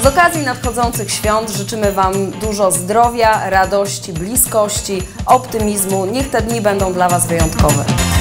Z okazji nadchodzących świąt życzymy Wam dużo zdrowia, radości, bliskości, optymizmu. Niech te dni będą dla Was wyjątkowe.